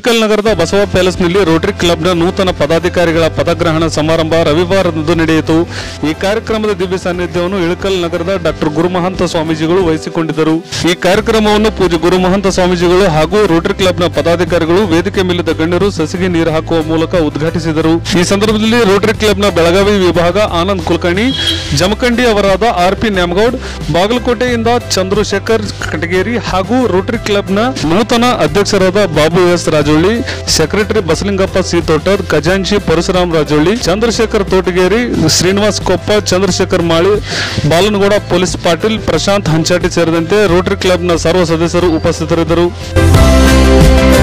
ಇಳಕಲ್ ನಗರದ ಬಸವ ಪ್ಯಾಲೇಸ್ನಲ್ಲಿ ರೋಟರಿ ಕ್ಲಬ್ನ ನೂತನ ಪದಾಧಿಕಾರಿಗಳ ಪದಗ್ರಹಣ ಸಮಾರಂಭ ರವಿವಾರದಂದು ನಡೆಯಿತು. ಈ ಕಾರ್ಯಕ್ರಮದ ದಿವ್ಯ ಸಾನ್ನಿಧ್ಯವನ್ನು ಇಳಕಲ್ ನಗರದ ಡಾಕ್ಟರ್ ಗುರುಮಹಂತ ಸ್ವಾಮೀಜಿಗಳು ವಹಿಸಿಕೊಂಡಿದ್ದರು. ಈ ಕಾರ್ಯಕ್ರಮವನ್ನು ಪೂಜ್ಯ ಗುರುಮಹಂತ ಸ್ವಾಮೀಜಿಗಳು ಹಾಗೂ ರೋಟರಿ ಕ್ಲಬ್ನ ಪದಾಧಿಕಾರಿಗಳು ವೇದಿಕೆ ಮೇಲಿದ್ದ ಗಣ್ಯರು ಸಸಿಗೆ ನೀರು ಹಾಕುವ ಮೂಲಕ ಉದ್ಘಾಟಿಸಿದರು. ಈ ಸಂದರ್ಭದಲ್ಲಿ ರೋಟರಿ ಕ್ಲಬ್ನ ಬೆಳಗಾವಿ ವಿಭಾಗ ಆನಂದ್ ಕುಲಕರ್ಣಿ, ಜಮಖಂಡಿ ಅವರಾದ ಆರ್.ಪಿ. ನ್ಯಾಮಗೌಡ್, ಬಾಗಲಕೋಟೆಯಿಂದ ಚಂದ್ರಶೇಖರ್ ಕಟಗೇರಿ ಹಾಗೂ ರೋಟರಿ ಕ್ಲಬ್ನ ನೂತನ ಅಧ್ಯಕ್ಷರಾದ Babu S Rajoli, secretary Basalingappa C Totar, ಖಜಾಂಚಿ ಪರಶುರಾಮ್ ರಾಜೋಳಿ, ಚಂದ್ರಶೇಖರ್ ತೋಟಗೇರಿ, ಶ್ರೀನಿವಾಸ್ ಕೊಪ್ಪ, ಚಂದ್ರಶೇಖರ್ ಮಾಳಿ, ಬಾಲನಗೌಡ ಪೊಲೀಸ್ ಪಾಟೀಲ್, ಪ್ರಶಾಂತ್ ಹಂಚಾಟಿ ಸೇರಿದಂತೆ ರೋಟರಿ ಕ್ಲಬ್ನ ಸರ್ವ ಸದಸ್ಯರು ಉಪಸ್ಥಿತರಿದ್ದರು.